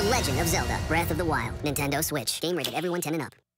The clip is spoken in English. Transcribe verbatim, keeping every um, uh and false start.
Legend of Zelda, Breath of the Wild, Nintendo Switch. Game rated everyone ten and up.